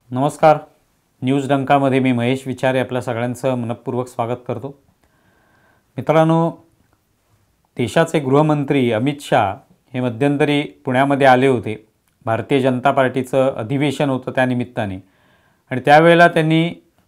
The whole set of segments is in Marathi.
नमस्कार. न्यूज डंकामध्ये मी महेश विचारे आपल्या सगळ्यांचं मनपूर्वक स्वागत करतो. मित्रांनो, देशाचे गृहमंत्री अमित शाह हे मध्यंतरी पुण्यामध्ये आले होते. भारतीय जनता पार्टीचं अधिवेशन होतं त्या निमित्ताने आणि त्यावेळेला त्यांनी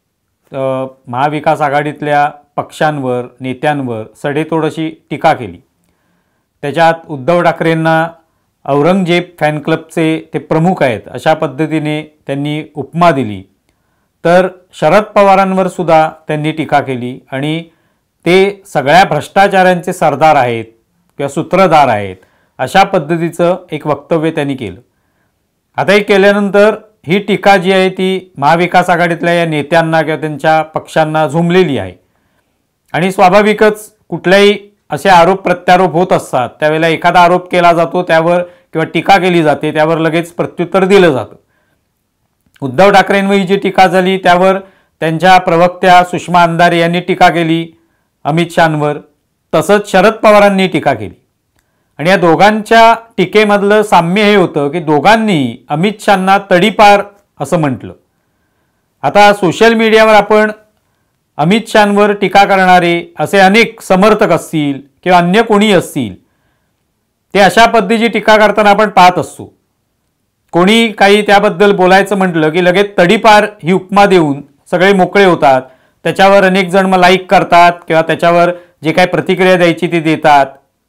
महाविकास आघाडीतल्या पक्षांवर, नेत्यांवर सडेतोड अशी टीका केली. त्याच्यात उद्धव ठाकरेंना औरंगजेब फॅन क्लबचे ते प्रमुख आहेत अशा पद्धतीने त्यांनी उपमा दिली. तर शरद पवारांवर सुद्धा त्यांनी टीका केली आणि ते सगळ्या भ्रष्टाचारांचे सरदार आहेत किंवा सूत्रधार आहेत अशा पद्धतीचं एक वक्तव्य त्यांनी केलं. आता हे केल्यानंतर ही टीका जी आहे ती महाविकास आघाडीतल्या या नेत्यांना किंवा त्यांच्या पक्षांना झुमलेली आहे आणि स्वाभाविकच कुठल्याही असे आरोप प्रत्यारोप होत असतात त्यावेळेला एखादा आरोप केला जातो, त्यावर किंवा टीका केली जाते, त्यावर लगेच प्रत्युत्तर दिलं जातं. उद्धव ठाकरेंवर जी टीका झाली त्यावर त्यांच्या प्रवक्त्या सुषमा अंधारे यांनी टीका केली अमित शहांवर, तसंच शरद पवारांनी टीका केली. आणि या दोघांच्या टीकेमधलं साम्य हे होतं की दोघांनी अमित शहांना तडीपार असं म्हटलं. आता सोशल मीडियावर आपण अमित शहांवर टीका करणारे असे अनेक समर्थक असतील किंवा अन्य कोणी असतील, ते अशा पद्धतीची टीका करताना आपण पाहत असतो. कोणी काही त्याबद्दल बोलायचं म्हटलं की लगेच तडीपार ही उपमा देऊन सगळे मोकळे होतात. त्याच्यावर अनेक जण मग लाईक करतात किंवा त्याच्यावर जे काही प्रतिक्रिया द्यायची ती देतात.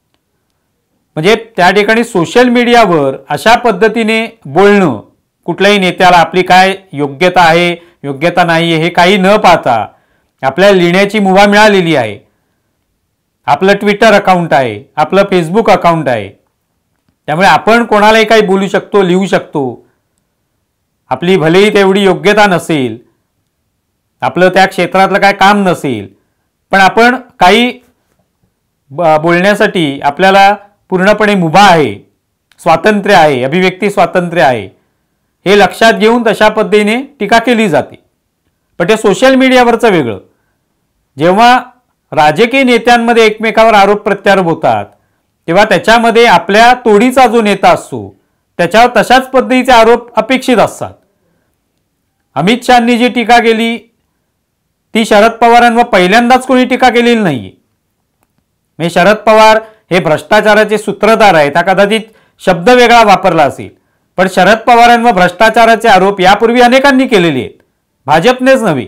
म्हणजे त्या ठिकाणी सोशल मीडियावर अशा पद्धतीने बोलणं, कुठल्याही नेत्याला आपली काय योग्यता आहे योग्यता नाही आहे हे काही न पाहता आपल्याला लिहिण्याची मुभा मिळालेली आहे. आपलं ट्विटर अकाउंट आहे, आपलं फेसबुक अकाउंट आहे, त्यामुळे आपण कोणालाही काही बोलू शकतो, लिहू शकतो. आपली भलेही तेवढी योग्यता नसेल, आपलं त्या क्षेत्रातलं काय काम नसेल, पण आपण काही बोलण्यासाठी आपल्याला पूर्णपणे मुभा आहे, स्वातंत्र्य आहे, अभिव्यक्ती स्वातंत्र्य आहे हे लक्षात घेऊन तशा पद्धतीने टीका केली जाते. पण ते सोशल मीडियावरचं वेगळं. जेव्हा राजकीय नेत्यांमध्ये एकमेकावर आरोप प्रत्यारोप होतात तेव्हा त्याच्यामध्ये आपल्या तोडीचा जो नेता असतो त्याच्यावर तशाच पद्धतीचे आरोप अपेक्षित असतात. अमित शहांनी जी टीका केली ती शरद पवारांवर पहिल्यांदाच कोणी टीका केलेली नाहीये. म्हणजे शरद पवार हे भ्रष्टाचाराचे सूत्रधार आहेत हा कदाचित शब्द वेगळा वापरला असेल, पण शरद पवारांवर भ्रष्टाचाराचे आरोप यापूर्वी अनेकांनी केलेले आहेत. भाजपनेच नव्हे,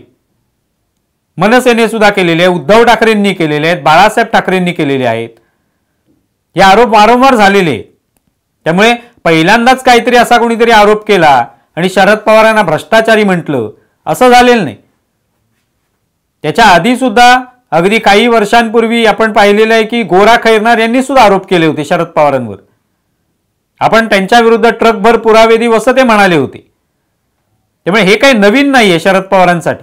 मनसेने सुद्धा केलेले आहे, उद्धव ठाकरेंनी केलेले आहेत, बाळासाहेब ठाकरेंनी केलेले आहेत. हे आरोप वारंवार झालेले आहेत. त्यामुळे पहिल्यांदाच काहीतरी असा कोणीतरी आरोप केला आणि शरद पवारांना भ्रष्टाचारी म्हटलं असं झालेलं नाही. त्याच्या आधी सुद्धा अगदी काही वर्षांपूर्वी आपण पाहिलेलं आहे की गोरा खैरनार यांनी सुद्धा आरोप केले होते शरद पवारांवर. आपण त्यांच्या विरुद्ध ट्रकभर पुरावे देऊ असं ते म्हणाले होते. त्यामुळे हे काही नवीन नाहीये शरद पवारांसाठी.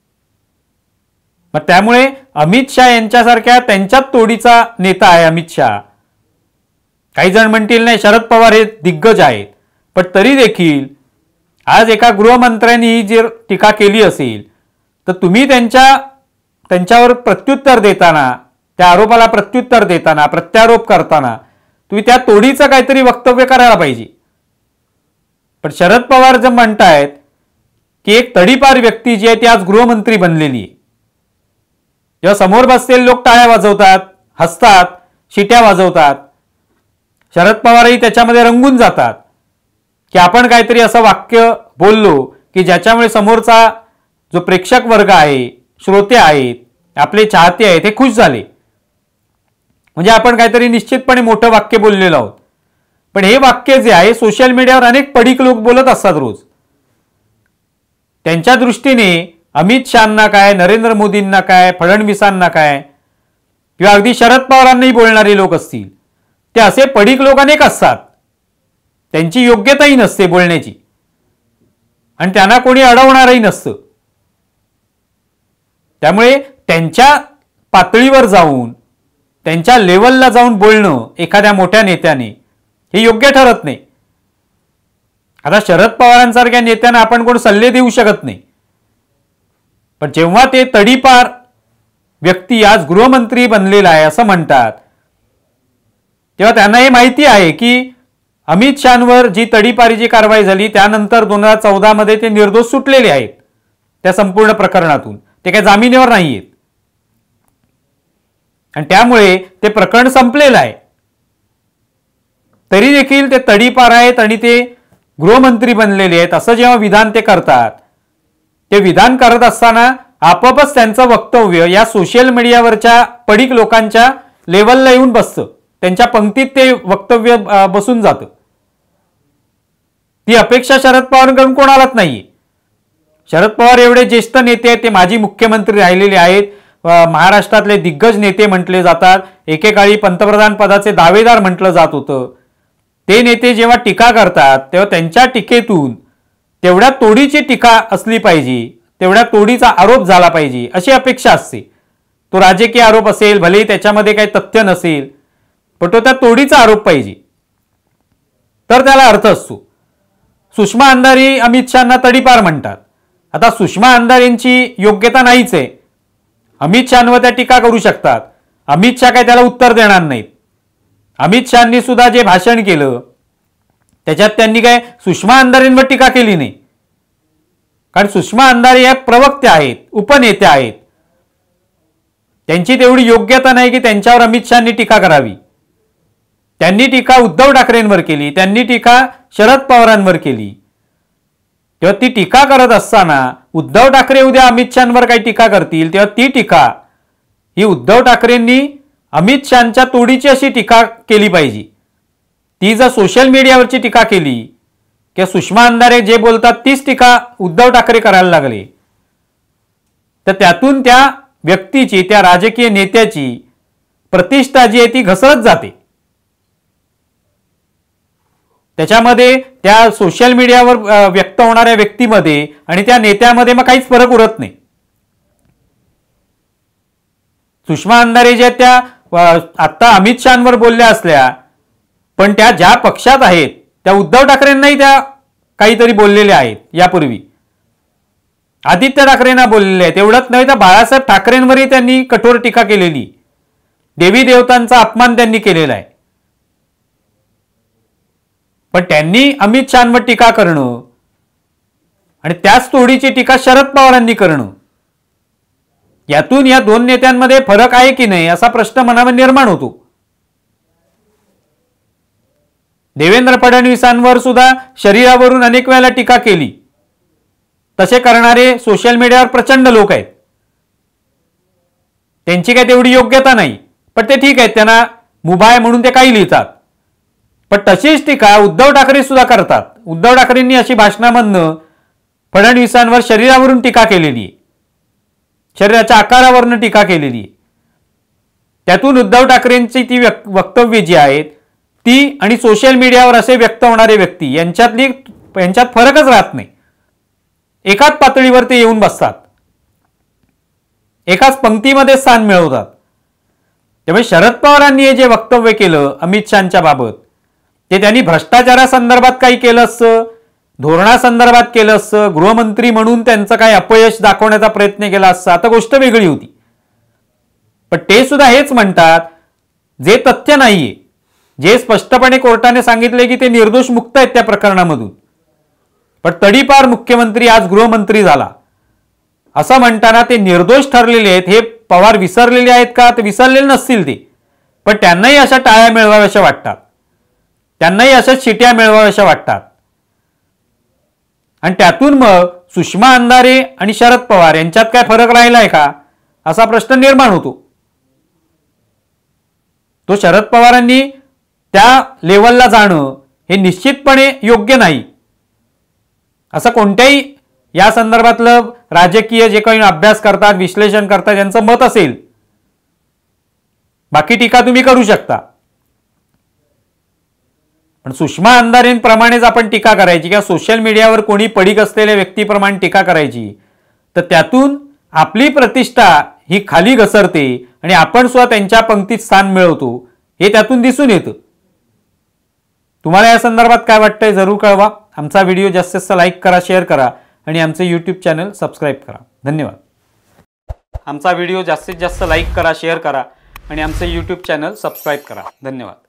मग त्यामुळे अमित शाह यांच्यासारख्या त्यांच्यात तोडीचा नेता आहे अमित शाह. काही जण म्हणतील नाही शरद पवार हे दिग्गज आहेत, पण तरी देखील आज एका गृहमंत्र्यांनी ही जर टीका केली असेल तर तुम्ही त्यांच्यावर प्रत्युत्तर देताना, त्या आरोपाला प्रत्युत्तर देताना, प्रत्यारोप करताना तुम्ही त्या तोडीचं काहीतरी वक्तव्य करायला पाहिजे. पण शरद पवार जर म्हणतायत की एक तडीपार व्यक्ती जी आहे ती आज गृहमंत्री बनलेली आहे, जेव्हा समोर बसलेले लोक टाळ्या वाजवतात, हसतात, शिट्या वाजवतात, शरद पवारही त्याच्यामध्ये रंगून जातात की आपण काहीतरी असं वाक्य बोललो की ज्याच्यामुळे समोरचा जो प्रेक्षक वर्ग आहे, श्रोते आहेत, आपले चाहते आहेत हे खुश झाले. म्हणजे आपण काहीतरी निश्चितपणे मोठं वाक्य बोललेलो आहोत. पण हे वाक्य जे आहे सोशल मीडियावर अनेक पडीक लोक बोलत असतात रोज. त्यांच्या दृष्टीने अमित शहांना काय, नरेंद्र मोदींना काय, फडणवीसांना काय किंवा अगदी शरद पवारांनाही बोलणारे लोक असतील, ते असे पडीक लोक अनेक असतात. त्यांची योग्यताही नसते बोलण्याची आणि त्यांना कोणी अडवणारही नसतं. त्यामुळे त्यांच्या पातळीवर जाऊन, त्यांच्या लेवलला जाऊन बोलणं एखाद्या मोठ्या नेत्याने हे योग्य ठरत नाही. आता शरद पवारांसारख्या नेत्यांना आपण कोण सल्ले देऊ शकत नाही, पण जेव्हा ते तडीपार व्यक्ती आज गृहमंत्री बनलेला आहे असं म्हणतात तेव्हा त्यांना हे माहिती आहे की अमित शहांवर जी तडीपारीची कारवाई झाली त्यानंतर 2014 मध्ये ते निर्दोष सुटलेले आहेत त्या संपूर्ण प्रकरणातून, ते काही जामिनीवर नाहीयेत आणि त्यामुळे ते प्रकरण संपलेलं आहे. तरी देखील ते तडीपार आहेत आणि ते गृहमंत्री बनलेले आहेत. असं जेव्हा विधान ते करतात, ते विधान करत असताना आपोआपच त्यांचं वक्तव्य या सोशल मीडियावरच्या पडीक लोकांच्या लेवलला येऊन बसतं, त्यांच्या पंक्तीत ते वक्तव्य बसून जातं. ती अपेक्षा शरद पवारांकडून कोणालाच नाहीये. शरद पवार एवढे ज्येष्ठ नेते आहेत, ते माजी मुख्यमंत्री राहिलेले आहेत, महाराष्ट्रातले दिग्गज नेते म्हटले जातात, एकेकाळी पंतप्रधान पदाचे दावेदार म्हटलं जात होतं. ते नेते जेव्हा टीका करतात तेव्हा त्यांच्या टीकेतून तेवढ्या तोडीची टीका असली पाहिजे, तेवढ्या तोडीचा आरोप झाला पाहिजे अशी अपेक्षा असते. तो राजकीय आरोप असेल, भलेही त्याच्यामध्ये काही तथ्य नसेल, पण तो त्या तोडीचा आरोप पाहिजे, तर त्याला अर्थ असतो. सुषमा अंधारी अमित शहांना तडीपार म्हणतात. आता सुषमा अंधारेंची योग्यता नाहीच आहे. अमित शहांवर त्या टीका करू शकतात, अमित शहा काय त्याला उत्तर देणार नाहीत. अमित शहांनी सुद्धा जे भाषण केलं त्याच्यात त्यांनी काय सुषमा अंधारेंवर टीका केली नाही, कारण सुषमा अंधारे या प्रवक्त्या आहेत, उपनेत्या आहेत. त्यांची तेवढी योग्यता नाही की त्यांच्यावर अमित शहांनी टीका करावी. त्यांनी टीका उद्धव ठाकरेंवर केली, त्यांनी टीका शरद पवारांवर केली. तेव्हा ती टीका करत असताना उद्धव ठाकरे उद्या अमित शहांवर काही टीका करतील तेव्हा ती टीका ही उद्धव ठाकरेंनी अमित शहांच्या तोडीची अशी टीका केली पाहिजे. ती जर सोशल मीडियावरची टीका केली किंवा सुषमा अंधारे जे बोलतात तीच टीका उद्धव ठाकरे करायला लागले, तर त्यातून त्या व्यक्तीची, त्या राजकीय नेत्याची प्रतिष्ठा जी आहे ती घसरत जाते. त्याच्यामध्ये त्या सोशल मीडियावर व्यक्त होणाऱ्या व्यक्तीमध्ये आणि त्या नेत्यामध्ये मग काहीच फरक उरत नाही. सुषमा अंधारे ज्या त्या आता अमित शहांवर बोलल्या असल्या, पण त्या ज्या पक्षात आहेत त्या उद्धव ठाकरेंनाही त्या काहीतरी बोललेल्या आहेत यापूर्वी. आदित्य ठाकरेंना बोललेले आहेत. एवढंच नव्हे तर बाळासाहेब ठाकरेंवरही त्यांनी कठोर टीका केलेली, देवी देवतांचा अपमान त्यांनी केलेला आहे. पण त्यांनी अमित शहांवर टीका करणं आणि त्याच तोडीची टीका शरद पवारांनी करणं, यातून या दोन नेत्यांमध्ये फरक आहे की नाही असा प्रश्न मनावर निर्माण होतो. देवेंद्र फडणवीसांवर सुद्धा शरीरावरून अनेक वेळेला टीका केली. तसे करणारे सोशल मीडियावर प्रचंड लोक आहेत. त्यांची काही तेवढी योग्यता नाही, पण ते ठीक आहेत, त्यांना मुभा आहे म्हणून ते काही लिहितात. पण तशीच टीका उद्धव ठाकरे सुद्धा करतात. उद्धव ठाकरेंनी अशी भाषणामधनं फडणवीसांवर शरीरावरून टीका केलेली आहे, शरीराच्या आकारावरून टीका केलेली आहे. त्यातून उद्धव ठाकरेंची ती वक्तव्य जी आहेत ती आणि सोशल मीडियावर असे व्यक्त होणारे व्यक्ती यांच्यात फरकच राहत नाही. एकाच पातळीवर ते येऊन बसतात, एकाच पंक्तीमध्ये स्थान मिळवतात. त्यामुळे शरद पवारांनी हे जे वक्तव्य केलं अमित शहांच्या बाबत, ते त्यांनी भ्रष्टाचारासंदर्भात काही केलं असतं, धोरणासंदर्भात केलं असतं, गृहमंत्री म्हणून त्यांचं काही अपयश दाखवण्याचा प्रयत्न केला असता, आता गोष्ट वेगळी होती. पण ते सुद्धा हेच म्हणतात जे तथ्य नाहीये, जे स्पष्टपणे कोर्टाने सांगितले की ते निर्दोष मुक्त आहेत त्या प्रकरणामधून, पण तडीपार मुख्यमंत्री आज गृहमंत्री झाला असं म्हणताना ते निर्दोष ठरलेले आहेत. हे पवार विसरलेले आहेत का? ते विसरलेले नसतील ते, पण त्यांनाही अशा टाळ्या मिळवाव्याशा वाटतात, त्यांनाही अशाच शिट्या मिळवाव्याशा वाटतात. आणि त्यातून मग सुषमा अंधारे आणि शरद पवार यांच्यात काय फरक राहिलाय का असा प्रश्न निर्माण होतो. तो शरद पवारांनी त्या लेवलला जाणं हे निश्चितपणे योग्य नाही. असं कोणत्याही या संदर्भातलं राजकीय जे काही अभ्यास करतात, विश्लेषण करतात, यांचं मत असेल, बाकी टीका तुम्ही करू शकता, पण सुषमा अंधारेंप्रमाणेच आपण टीका करायची किंवा सोशल मीडियावर कोणी पडीक असलेल्या व्यक्तीप्रमाणे टीका करायची, तर त्यातून आपली प्रतिष्ठा ही खाली घसरते आणि आपण सुद्धा त्यांच्या पंक्तीत स्थान मिळवतो, हे त्यातून दिसून येतं. तुम्हाला या संदर्भात काय वाटतंय जरूर कळवा. आमचा व्हिडिओ जास्तीत जास्त लाईक करा, शेअर करा आणि आमचे यूट्यूब चॅनल सबस्क्राईब करा. धन्यवाद. आमचा व्हिडिओ जास्तीत जास्त लाईक करा, शेअर करा आणि आमचे यूट्यूब चॅनल सबस्क्राईब करा. धन्यवाद.